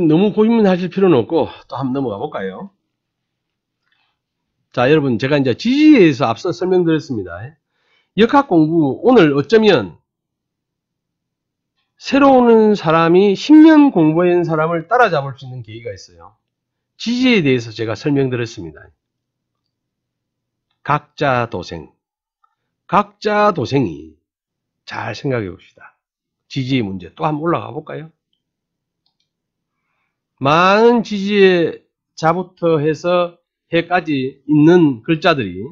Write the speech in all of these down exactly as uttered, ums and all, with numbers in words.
하여튼 너무 고민하실 필요는 없고 또 한번 넘어가 볼까요? 자, 여러분 제가 이제 지지에 대해서 앞서 설명드렸습니다. 역학 공부 오늘 어쩌면 새로 오는 사람이 십 년 공부한 사람을 따라잡을 수 있는 계기가 있어요. 지지에 대해서 제가 설명드렸습니다. 각자 도생. 각자 도생이 잘 생각해 봅시다. 지지의 문제 또 한번 올라가 볼까요? 많은 지지의 자부터 해서 해까지 있는 글자들이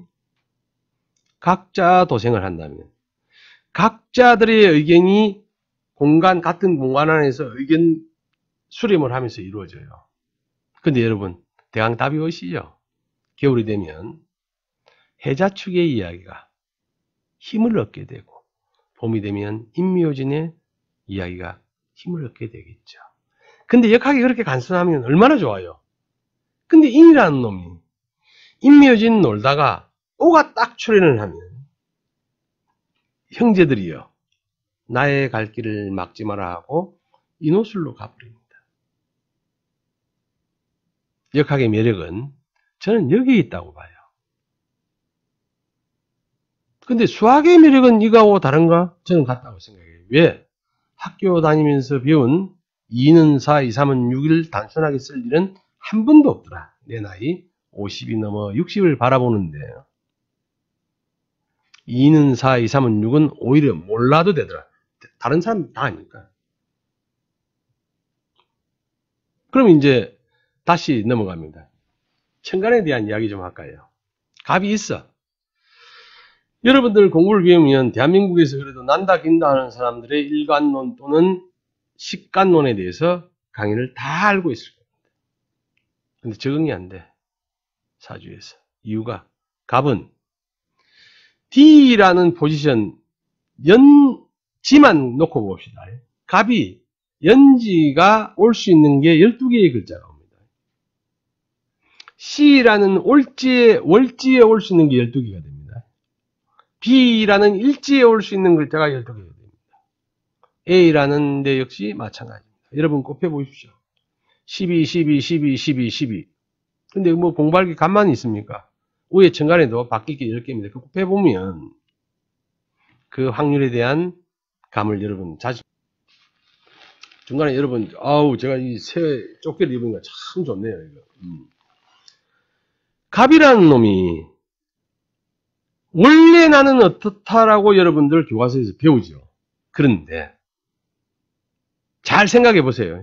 각자 도생을 한다면 각자들의 의견이 공간, 같은 공간 안에서 의견 수렴을 하면서 이루어져요. 근데 여러분, 대강 답이 오시죠? 겨울이 되면 해자축의 이야기가 힘을 얻게 되고, 봄이 되면 인묘진의 이야기가 힘을 얻게 되겠죠. 근데 역학이 그렇게 간단하면 얼마나 좋아요. 근데 인이라는 놈이 인묘진 놀다가 오가 딱 출현을 하면 형제들이요. 나의 갈 길을 막지 마라 하고 인호술로 가버립니다. 역학의 매력은 저는 여기에 있다고 봐요. 근데 수학의 매력은 이거하고 다른가? 저는 같다고 생각해요. 왜? 학교 다니면서 배운 이는 사, 이, 삼은 육을 단순하게 쓸 일은 한 번도 없더라. 내 나이 오십이 넘어 육십을 바라보는데 이는 사, 이, 삼은 육은 오히려 몰라도 되더라. 다른 사람 다 아니까. 그럼 이제 다시 넘어갑니다. 천간에 대한 이야기 좀 할까요? 갑이 있어. 여러분들 공부를 배우면 대한민국에서 그래도 난다 긴다 하는 사람들의 일관론 또는 식관론에 대해서 강의를 다 알고 있을 겁니다. 근데 적응이 안 돼. 사주에서. 이유가 갑은 D라는 포지션 연지만 놓고 봅시다. 갑이 연지가 올 수 있는 게 열두 개의 글자가 옵니다. C라는 올지에, 월지에 올 수 있는 게 열두 개가 됩니다. B라는 일지에 올 수 있는 글자가 열두 개가 됩니다. A라는 데 역시 마찬가지입니다. 여러분 곱해 보십시오. 십이, 십이, 십이, 십이, 십이. 근데 뭐 공부할 게 간만이 있습니까? 위에 천간에도 바뀔 게 열 개입니다. 그 곱해 보면 그 확률에 대한 감을 여러분 자주 중간에 여러분 아우 제가 이 새 조끼를 입으니까 참 좋네요. 이거. 음. 갑이라는 놈이 원래 나는 어떻다라고 여러분들 교과서에서 배우죠. 그런데 잘 생각해 보세요.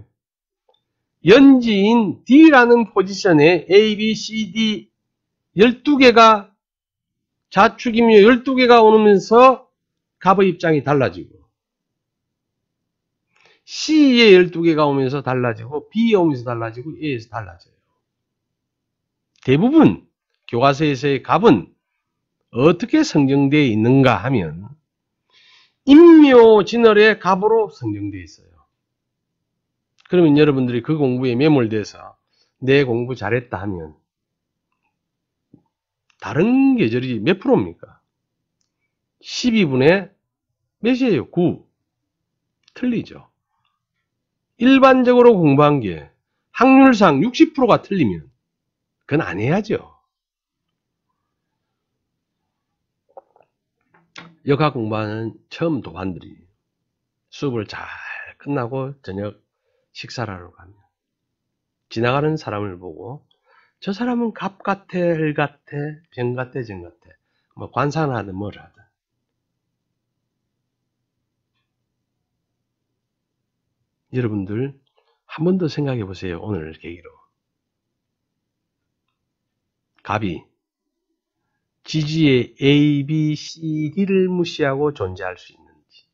연지인 D라는 포지션에 A, B, C, D 열두 개가 자축이며 열두 개가 오면서 갑의 입장이 달라지고 C에 열두 개가 오면서 달라지고 B에 오면서 달라지고 A에서 달라져요. 대부분 교과서에서의 갑은 어떻게 성경되어 있는가 하면 인묘진월의 갑으로 성경되어 있어요. 그러면 여러분들이 그 공부에 매몰돼서 내 공부 잘했다 하면 다른 계절이 몇 프로입니까? 십이 분의 몇이에요? 구. 틀리죠. 일반적으로 공부한 게 확률상 육십 퍼센트가 틀리면 그건 안 해야죠. 역학 공부하는 처음 도반들이 수업을 잘 끝나고 저녁 식사를 하러 가면 지나가는 사람을 보고 저 사람은 갑 같아, 을 같아, 병 같아, 정 같아. 뭐 관상을 하든 뭘 하든. 여러분들 한 번 더 생각해 보세요. 오늘 계기로. 갑이 지지의 A, B, C, D를 무시하고 존재할 수 있는지.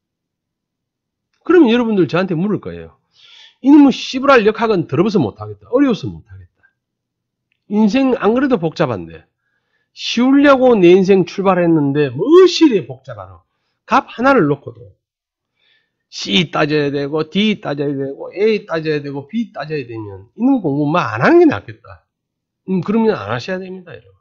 그러면 여러분들 저한테 물을 거예요. 이놈의 씨부랄 역학은 더러워서 못하겠다. 어려워서 못하겠다. 인생 안 그래도 복잡한데 쉬우려고 내 인생 출발했는데 무엇이 복잡하노. 갑 하나를 놓고도 C 따져야 되고 D 따져야 되고 A 따져야 되고 B 따져야 되면 이놈 공부만 안 하는 게 낫겠다. 음, 그러면 안 하셔야 됩니다. 여러분.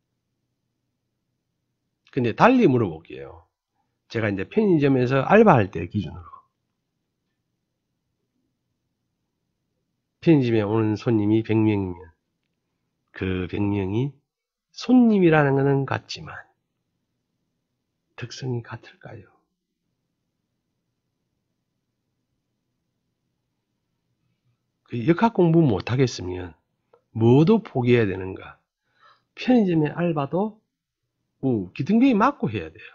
근데 달리 물어볼게요. 제가 이제 편의점에서 알바할 때 기준으로 편의점에 오는 손님이 백 명이면 그 백 명이 손님이라는 것은 같지만 특성이 같을까요? 그 역학 공부 못하겠으면 뭐도 포기해야 되는가? 편의점의 알바도 어, 기등병이 맞고 해야 돼요.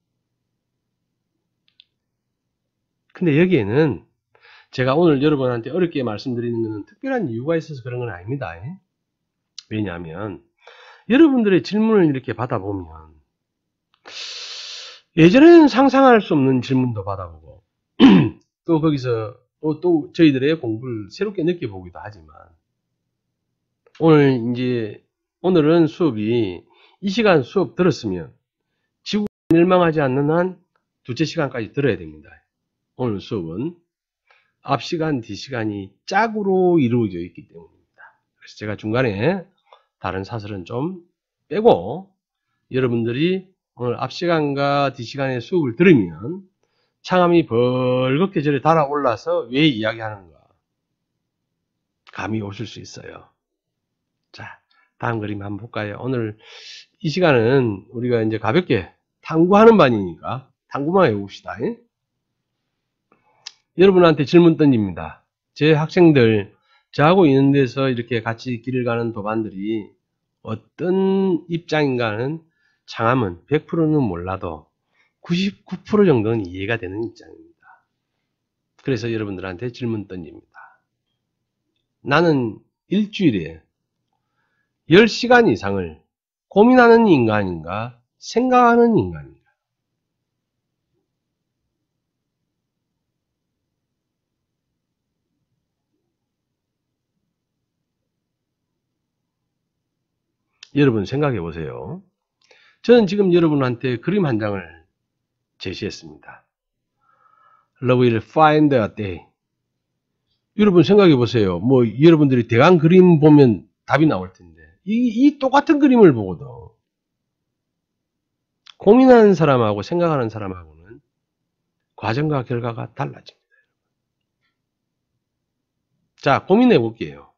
근데 여기에는 제가 오늘 여러분한테 어렵게 말씀드리는 것은 특별한 이유가 있어서 그런 건 아닙니다. 왜냐하면 여러분들의 질문을 이렇게 받아보면 예전에는 상상할 수 없는 질문도 받아보고 또 거기서 또, 또 저희들의 공부를 새롭게 느껴보기도 하지만 오늘 이제 오늘은 수업이 이 시간 수업 들었으면 지구가 멸망하지 않는 한 두째 시간까지 들어야 됩니다. 오늘 수업은 앞 시간, 뒤 시간이 짝으로 이루어져 있기 때문입니다. 그래서 제가 중간에 다른 사설은 좀 빼고 여러분들이 오늘 앞 시간과 뒤 시간의 수업을 들으면 창암이 벌겋게 저리 달아올라서 왜 이야기하는가 감이 오실 수 있어요. 자, 다음 그림 한번 볼까요? 오늘 이 시간은 우리가 이제 가볍게 탐구하는 반이니까 탐구만 해봅시다. 여러분한테 질문 던집니다. 제 학생들, 저하고 있는 데서 이렇게 같이 길을 가는 도반들이 어떤 입장인가는 창암은 백 퍼센트는 몰라도 구십구 퍼센트 정도는 이해가 되는 입장입니다. 그래서 여러분들한테 질문 던집니다. 나는 일주일에 열 시간 이상을 고민하는 인간인가, 생각하는 인간인가? 여러분 생각해 보세요. 저는 지금 여러분한테 그림 한 장을 제시했습니다. Love will find a day. 여러분 생각해 보세요. 뭐 여러분들이 대강 그림 보면 답이 나올 텐데 이, 이 똑같은 그림을 보고도 고민하는 사람하고 생각하는 사람하고는 과정과 결과가 달라집니다. 자, 고민해 볼게요.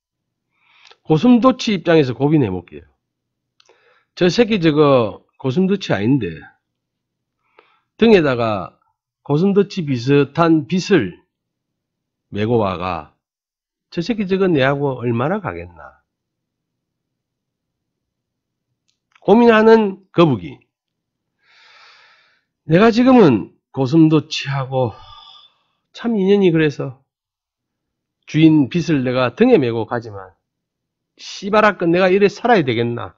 고슴도치 입장에서 고민해 볼게요. 저 새끼 저거 고슴도치 아닌데 등에다가 고슴도치 비슷한 빗을 메고 와가 저 새끼 저거 내하고 얼마나 가겠나. 고민하는 거북이. 내가 지금은 고슴도치하고 참 인연이 그래서 주인 빗을 내가 등에 메고 가지만 씨바라건 내가 이래 살아야 되겠나.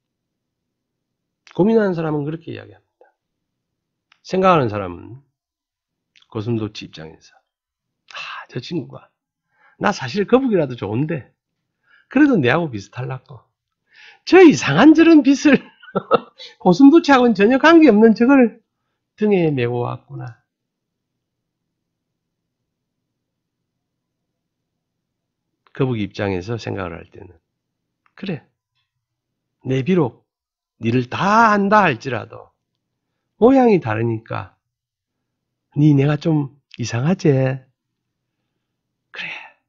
고민하는 사람은 그렇게 이야기합니다. 생각하는 사람은 고슴도치 입장에서 아, 저 친구가 나 사실 거북이라도 좋은데 그래도 내하고 비슷하려고 저 이상한 저런 빗을 고슴도치하고는 전혀 관계없는 저걸 등에 메고 왔구나. 거북이 입장에서 생각을 할 때는 그래 내 비록 니를 다 안다 할지라도 모양이 다르니까 니 내가 좀 이상하지? 그래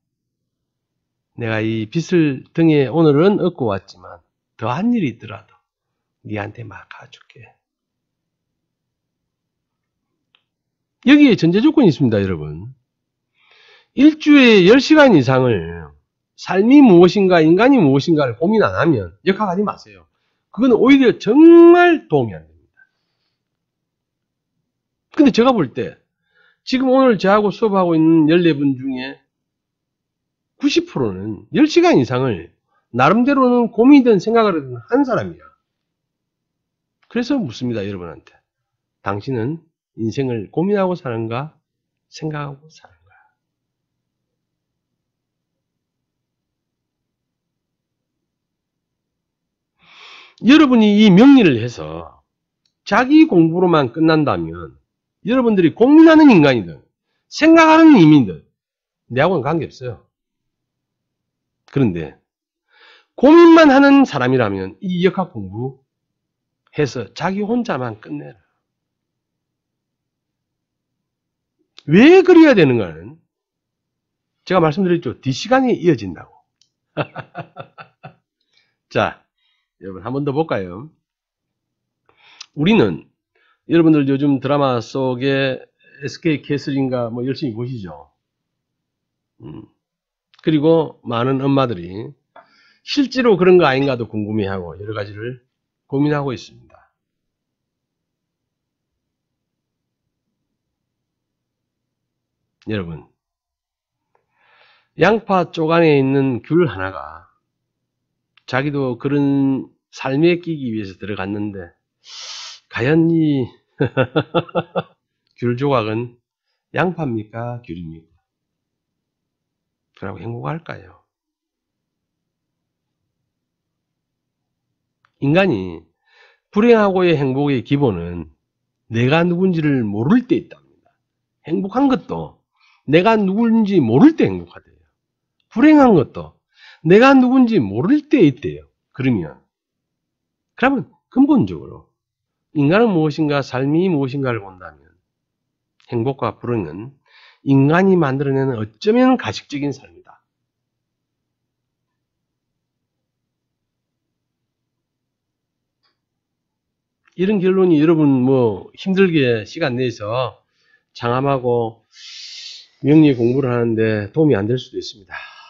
내가 이 빗을 등에 오늘은 얻고 왔지만 더한 일이 있더라도 니한테 막 가줄게. 여기에 전제 조건이 있습니다. 여러분 일주일에 열 시간 이상을 삶이 무엇인가 인간이 무엇인가를 고민 안 하면 역학하지 마세요. 그건 오히려 정말 도움이 안 됩니다. 근데 제가 볼 때 지금 오늘 저하고 수업하고 있는 열네 분 중에 구십 퍼센트는 열 시간 이상을 나름대로는 고민이든 생각을 한 사람이야. 그래서 묻습니다. 여러분한테. 당신은 인생을 고민하고 사는가 생각하고 사는가? 여러분이 이 명리를 해서 자기 공부로만 끝난다면 여러분들이 고민하는 인간이든 생각하는 인민이든 내하고는 관계없어요. 그런데 고민만 하는 사람이라면 이 역학 공부해서 자기 혼자만 끝내라. 왜 그래야 되는가는 제가 말씀드렸죠. 뒷시간이 이어진다고. 자, 여러분 한 번 더 볼까요? 우리는 여러분들 요즘 드라마 속에 에스케이 캐슬인가 뭐 열심히 보시죠. 음. 그리고 많은 엄마들이 실제로 그런 거 아닌가도 궁금해하고 여러 가지를 고민하고 있습니다. 여러분, 양파 쪽 안에 있는 귤 하나가 자기도 그런 삶에 끼기 위해서 들어갔는데 과연 이 귤 조각은 양파입니까? 귤입니까? 그러고 행복할까요? 인간이 불행하고의 행복의 기본은 내가 누군지를 모를 때 있답니다. 행복한 것도 내가 누군지 모를 때 행복하대요. 불행한 것도 내가 누군지 모를 때 있대요. 그러면 그러면 근본적으로 인간은 무엇인가, 삶이 무엇인가를 본다면 행복과 불행은 인간이 만들어내는 어쩌면 가식적인 삶이다. 이런 결론이 여러분 뭐 힘들게 시간 내서 장암하고 명리의 공부를 하는데 도움이 안 될 수도 있습니다.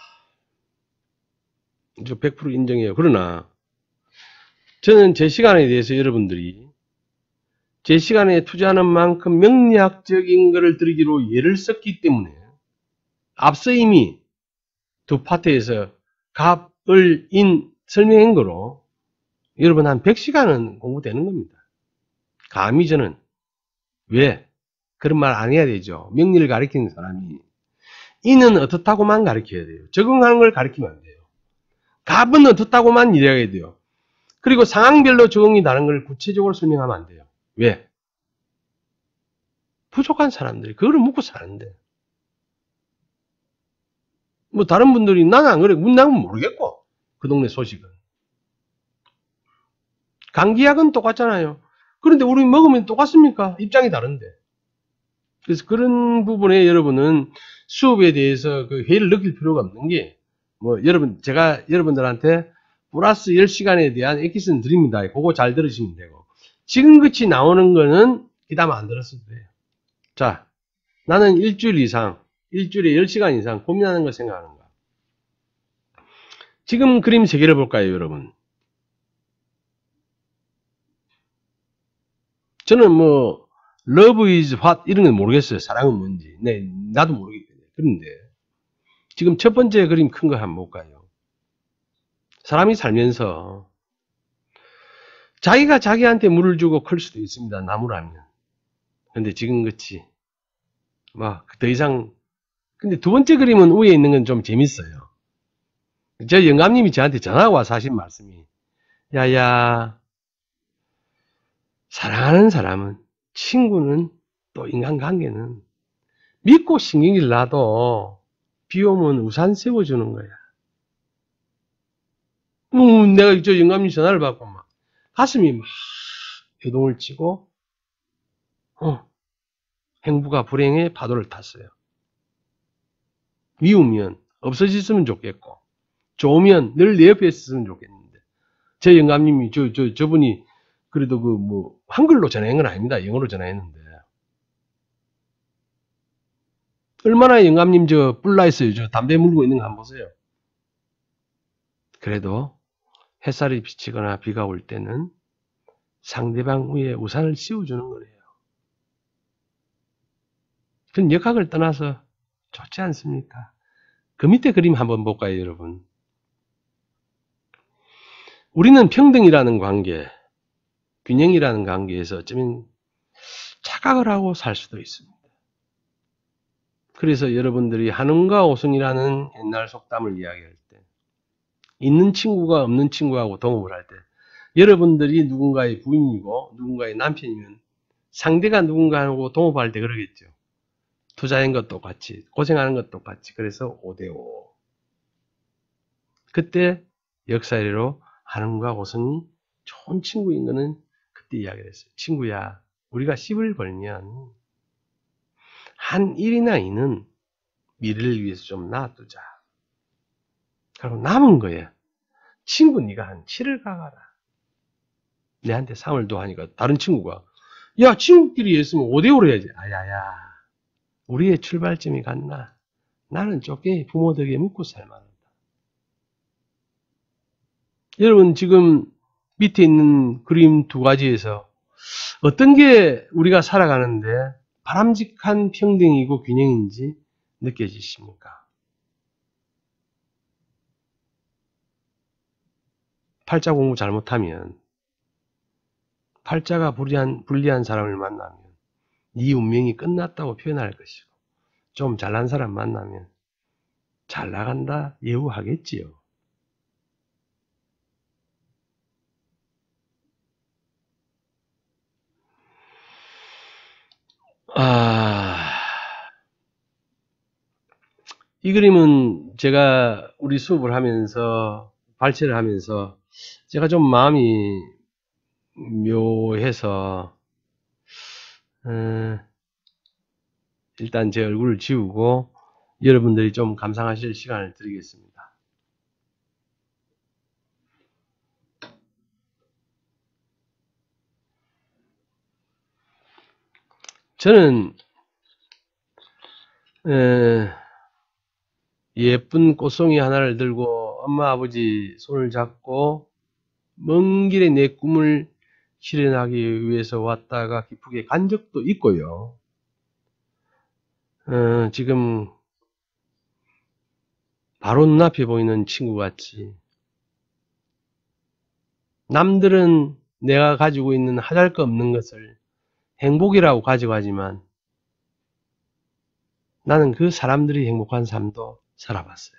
저 백 퍼센트 인정해요. 그러나 저는 제 시간에 대해서 여러분들이 제 시간에 투자하는 만큼 명리학적인 것을 들기로 예를 썼기 때문에 앞서 이미 두 파트에서 갑을 인 설명한 거로 여러분 한 백 시간은 공부되는 겁니다. 감히 저는 왜 그런 말 안 해야 되죠. 명리를 가리키는 사람이 이는 어떻다고만 가르쳐야 돼요. 적응하는 걸 가르치면 안 돼요. 갑은 어떻다고만 이래야 돼요. 그리고 상황별로 적응이 다른 걸 구체적으로 설명하면 안 돼요. 왜? 부족한 사람들이 그거를 묻고 사는데. 뭐 다른 분들이 나는 안 그래. 나는 모르겠고. 그 동네 소식은. 감기약은 똑같잖아요. 그런데 우리 먹으면 똑같습니까? 입장이 다른데. 그래서 그런 부분에 여러분은 수업에 대해서 그 회의를 느낄 필요가 없는 게, 뭐, 여러분, 제가 여러분들한테 플러스 열 시간에 대한 엑기스는 드립니다. 그거 잘 들으시면 되고. 지금같이 나오는 거는 기다면 안 들었어도 돼요. 자, 나는 일주일 이상, 일주일에 열 시간 이상 고민하는 걸 생각하는가. 지금 그림 세 개를 볼까요, 여러분? 저는 뭐, love is what 이런 건 모르겠어요. 사랑은 뭔지. 네, 나도 모르겠거든요. 그런데 지금 첫 번째 그림 큰 거 한번 볼까요? 사람이 살면서 자기가 자기한테 물을 주고 클 수도 있습니다. 나무라면. 근데 지금같이 막 더 이상. 근데 두 번째 그림은 위에 있는 건 좀 재밌어요. 저 영감님이 저한테 전화가 와서 하신 말씀이, 야야, 사랑하는 사람은, 친구는, 또 인간관계는 믿고 신경질 나도 비 오면 우산 세워주는 거야. 음, 내가 저 영감님 전화를 받고 막 가슴이 막 요동을 치고, 어, 행복과 불행의 파도를 탔어요. 미우면 없어졌으면 좋겠고, 좋으면 늘 내 옆에 있었으면 좋겠는데, 제 영감님이 저, 저, 저분이 그래도 그 뭐 한글로 전화한 건 아닙니다. 영어로 전화했는데 얼마나 영감님 저 뿔나 있어요. 저 담배 물고 있는 거 한번 보세요. 그래도 햇살이 비치거나 비가 올 때는 상대방 위에 우산을 씌워주는 거예요. 그건 역학을 떠나서 좋지 않습니까? 그 밑에 그림 한번 볼까요, 여러분? 우리는 평등이라는 관계, 균형이라는 관계에서 어쩌면 착각을 하고 살 수도 있습니다. 그래서 여러분들이 한음과 오승이라는 옛날 속담을 이야기할 때, 있는 친구가 없는 친구하고 동업을 할 때, 여러분들이 누군가의 부인이고 누군가의 남편이면 상대가 누군가하고 동업할 때 그러겠죠. 투자한 것 똑같이, 고생하는 것 똑같이. 그래서 오 대 오. 그때 역사례로 한음과 오승이 좋은 친구인 거는 그때 이야기를 했어요. 친구야, 우리가 십을 벌면 한 일이나 이는 미래를 위해서 좀 놔두자. 그리고 남은 거에 친구 네가 한 칠을 가가라. 내한테 삼을 도 하니까 다른 친구가 야 친구끼리 했으면 오 대 오로 해야지. 아야야 우리의 출발점이 같나. 나는 쫓겨이 부모 덕에 묻고 살만한다. 여러분 지금 밑에 있는 그림 두 가지에서 어떤 게 우리가 살아가는데 바람직한 평등이고 균형인지 느껴지십니까? 팔자 공부 잘못하면 팔자가 불리한, 불리한 사람을 만나면 네 운명이 끝났다고 표현할 것이고 좀 잘난 사람 만나면 잘 나간다 예우하겠지요. 아, 이 그림은 제가 우리 수업을 하면서 발췌를 하면서 제가 좀 마음이 묘해서 음, 일단 제 얼굴을 지우고 여러분들이 좀 감상하실 시간을 드리겠습니다. 저는 에, 예쁜 꽃송이 하나를 들고 엄마 아버지 손을 잡고 먼 길에 내 꿈을 실현하기 위해서 왔다가 기쁘게 간 적도 있고요. 어, 지금 바로 눈앞에 보이는 친구같이 남들은 내가 가지고 있는 하잘것없는 것을 행복이라고 가져가지만 나는 그 사람들이 행복한 삶도 살아봤어요.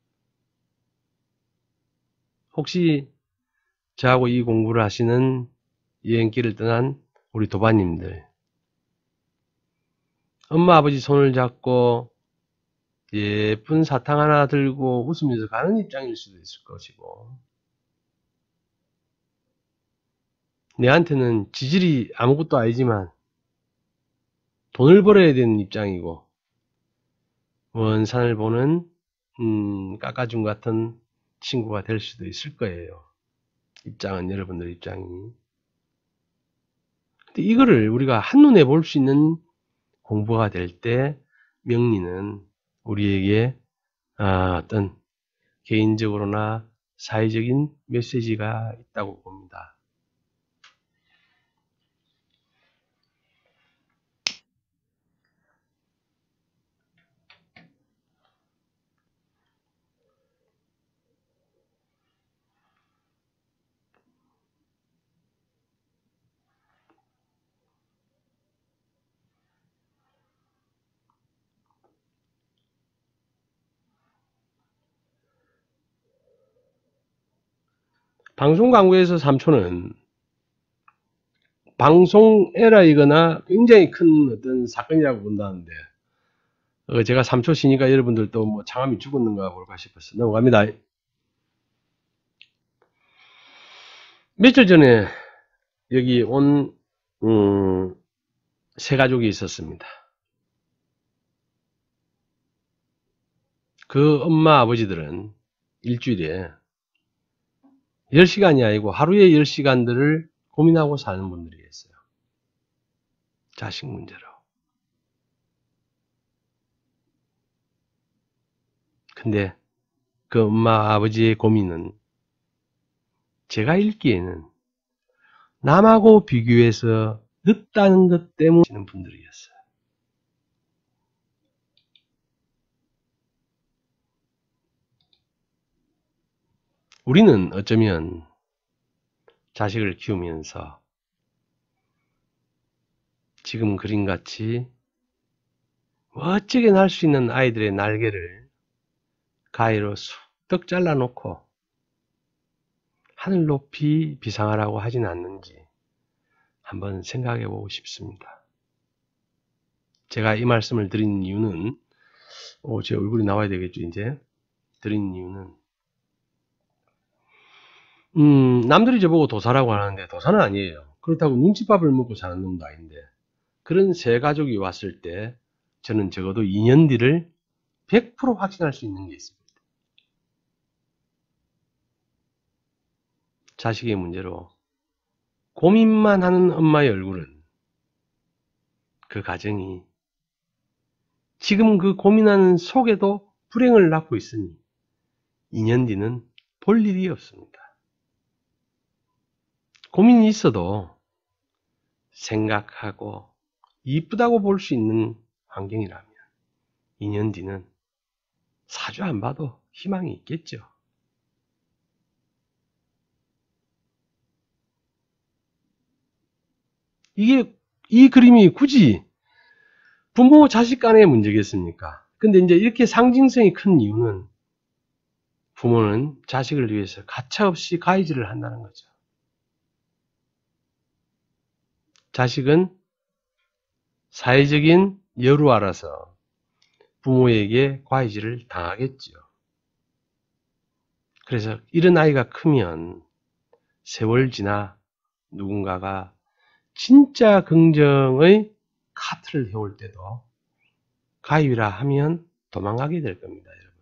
혹시 저하고 이 공부를 하시는 여행길을 떠난 우리 도반님들 엄마 아버지 손을 잡고 예쁜 사탕 하나 들고 웃으면서 가는 입장일 수도 있을 것이고 내한테는 지질이 아무것도 아니지만 돈을 벌어야 되는 입장이고 먼 산을 보는 음, 깎아준 같은 친구가 될 수도 있을 거예요. 입장은 여러분들 입장이. 근데 이거를 우리가 한눈에 볼 수 있는 공부가 될 때 명리는 우리에게 아, 어떤 개인적으로나 사회적인 메시지가 있다고 봅니다. 방송 광고에서 삼 초는 방송 에러이거나 굉장히 큰 어떤 사건이라고 본다는데 어, 제가 삼 초 쉬니까 여러분들도 뭐 창암이 죽었는가 볼까 싶어서 넘어갑니다. 며칠 전에 여기 온 음, 세 가족이 있었습니다. 그 엄마 아버지들은 일주일에 열 시간이 아니고 하루에 열 시간들을 고민하고 사는 분들이었어요. 자식 문제로. 근데 그 엄마 아버지의 고민은 제가 읽기에는 남하고 비교해서 늦다는 것 때문에 하시는 분들이었어요. 우리는 어쩌면 자식을 키우면서 지금 그림같이 멋지게 날 수 있는 아이들의 날개를 가위로 쑥떡 잘라놓고 하늘 높이 비상하라고 하진 않는지 한번 생각해 보고 싶습니다. 제가 이 말씀을 드린 이유는 오, 제 얼굴이 나와야 되겠죠 이제 드린 이유는 음, 남들이 저보고 도사라고 하는데 도사는 아니에요. 그렇다고 눈칫밥을 먹고 사는 놈도 아닌데 그런 세 가족이 왔을 때 저는 적어도 이 년 뒤를 백 퍼센트 확신할 수 있는 게 있습니다. 자식의 문제로 고민만 하는 엄마의 얼굴은 그 가정이 지금 그 고민하는 속에도 불행을 낳고 있으니 이 년 뒤는 볼 일이 없습니다. 고민이 있어도 생각하고 이쁘다고 볼 수 있는 환경이라면 이 년 뒤는 사주 안 봐도 희망이 있겠죠. 이게, 이 그림이 굳이 부모 자식 간의 문제겠습니까? 근데 이제 이렇게 상징성이 큰 이유는 부모는 자식을 위해서 가차없이 가이즈를 한다는 거죠. 자식은 사회적인 여루아라서 부모에게 과이지를 당하겠죠. 그래서 이런 아이가 크면 세월 지나 누군가가 진짜 긍정의 카트를 해올 때도 가위라 하면 도망가게 될 겁니다, 여러분.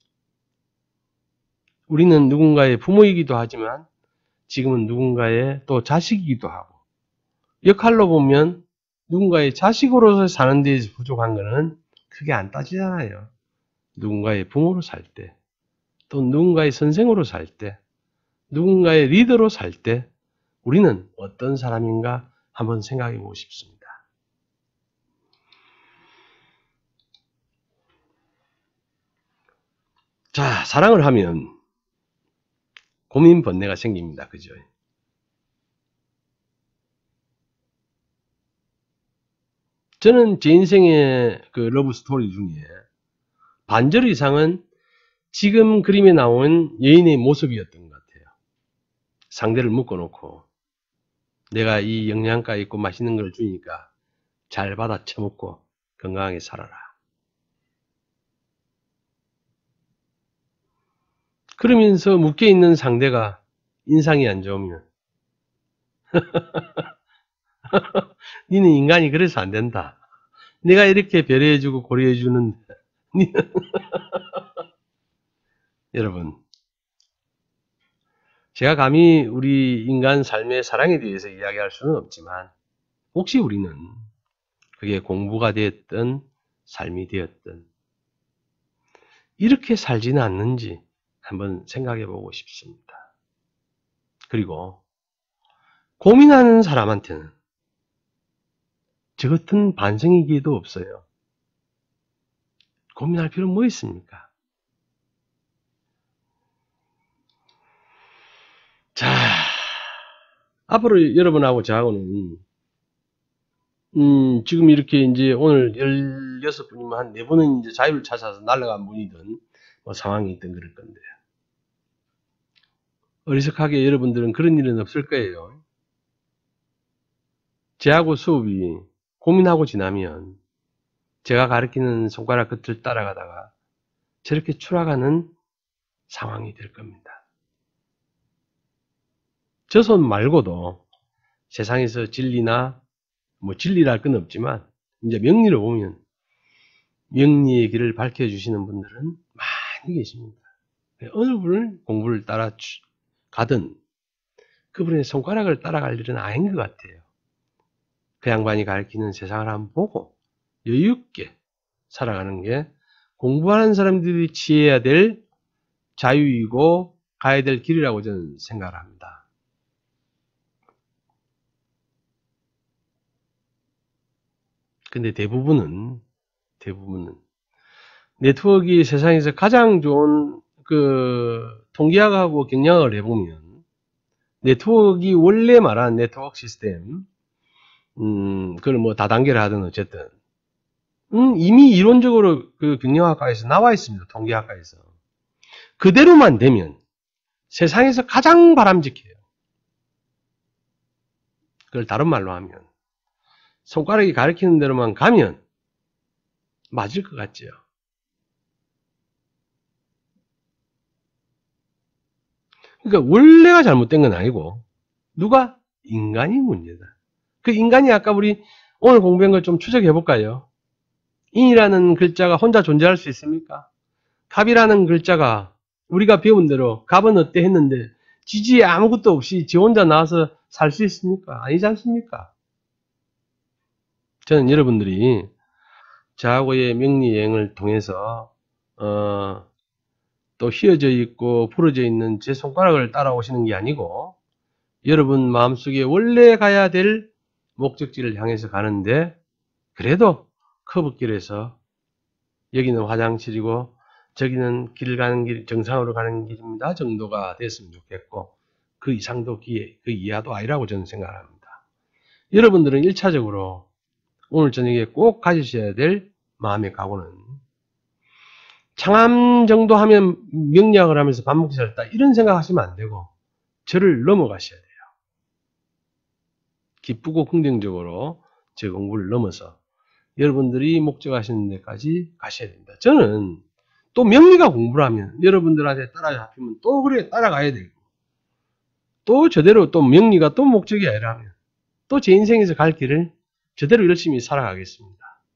우리는 누군가의 부모이기도 하지만 지금은 누군가의 또 자식이기도 하고, 역할로 보면 누군가의 자식으로서 사는 데에서 부족한 거는 크게 안 따지잖아요. 누군가의 부모로 살 때, 또 누군가의 선생으로 살 때, 누군가의 리더로 살 때 우리는 어떤 사람인가 한번 생각해 보고 싶습니다. 자, 사랑을 하면 고민 번뇌가 생깁니다. 그죠? 저는 제 인생의 그 러브 스토리 중에 반절 이상은 지금 그림에 나온 여인의 모습이었던 것 같아요. 상대를 묶어놓고 내가 이 영양가 있고 맛있는 걸 주니까 잘 받아 처먹고 건강하게 살아라. 그러면서 묶여있는 상대가 인상이 안 좋으면 니는 인간이 그래서 안 된다. 내가 이렇게 배려해주고 고려해주는 여러분, 제가 감히 우리 인간 삶의 사랑에 대해서 이야기할 수는 없지만 혹시 우리는 그게 공부가 되었든 삶이 되었든 이렇게 살지는 않는지 한번 생각해 보고 싶습니다. 그리고 고민하는 사람한테는 저 같은 반성의 기회도 없어요. 고민할 필요는 뭐 있습니까? 자, 앞으로 여러분하고 저하고는 음, 지금 이렇게 이제 오늘 열여섯 분이면 한 네 분은 이제 자유를 찾아서 날아간 분이든 뭐 상황이 있든 그럴 건데 어리석하게 여러분들은 그런 일은 없을 거예요. 제하고 수업이 고민하고 지나면 제가 가르치는 손가락 끝을 따라가다가 저렇게 추락하는 상황이 될 겁니다. 저 손 말고도 세상에서 진리나 뭐 진리랄 건 없지만 이제 명리를 보면 명리의 길을 밝혀주시는 분들은 많이 계십니다. 어느 분을 공부를 따라 가든 그분의 손가락을 따라갈 일은 아닌 것 같아요. 그 양반이 가르치는 세상을 한번 보고 여유있게 살아가는 게 공부하는 사람들이 취해야 될 자유이고 가야 될 길이라고 저는 생각을 합니다. 근데 대부분은 대부분은 네트워크가 세상에서 가장 좋은 그 통계학하고 경영학을 해보면 네트워크가 원래 말한 네트워크 시스템 음 그걸 뭐 다단계를 하든 어쨌든 음 이미 이론적으로 그 경영학과에서 나와 있습니다. 통계학과에서 그대로만 되면 세상에서 가장 바람직해요. 그걸 다른 말로 하면 손가락이 가리키는 대로만 가면 맞을 것 같죠. 그러니까 원래가 잘못된 건 아니고 누가? 인간이 문제다. 그 인간이 아까 우리 오늘 공부한 걸 좀 추적해 볼까요? 인이라는 글자가 혼자 존재할 수 있습니까? 갑이라는 글자가 우리가 배운 대로 갑은 어때 했는데 지지에 아무것도 없이 지 혼자 나와서 살 수 있습니까? 아니지 않습니까? 저는 여러분들이 저하고의 명리여행을 통해서 어, 또 휘어져 있고 부러져 있는 제 손가락을 따라오시는 게 아니고 여러분 마음속에 원래 가야 될 목적지를 향해서 가는데 그래도 커브길에서 여기는 화장실이고 저기는 길 가는 길 정상으로 가는 길입니다 정도가 됐으면 좋겠고 그 이상도 기회, 그 이하도 아니라고 저는 생각합니다. 여러분들은 일 차적으로 오늘 저녁에 꼭 가지셔야 될 마음의 각오는 창암 정도 하면 명리학을 하면서 밥 먹기 잘했다 이런 생각하시면 안 되고 저를 넘어가셔야 돼요. 기쁘고 긍정적으로 제 공부를 넘어서 여러분들이 목적하시는 데까지 가셔야 됩니다. 저는 또 명리가 공부를 하면 여러분들한테 따라잡히면 또 그래 따라가야 되고 또 저대로 또 명리가 또 목적이 아니라면 또 제 인생에서 갈 길을 저대로 열심히 살아가겠습니다.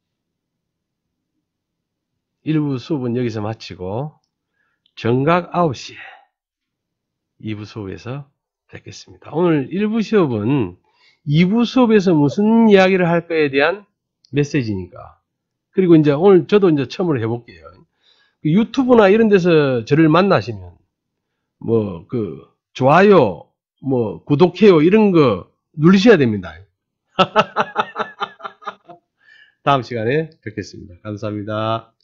일 부 수업은 여기서 마치고 정각 아홉 시에 이 부 수업에서 뵙겠습니다. 오늘 일 부 수업은 이 부 수업에서 무슨 이야기를 할 거에 대한 메시지니까. 그리고 이제 오늘 저도 이제 처음으로 해볼게요. 유튜브나 이런 데서 저를 만나시면 뭐 그 좋아요, 뭐 구독해요 이런 거 누르셔야 됩니다. 다음 시간에 뵙겠습니다. 감사합니다.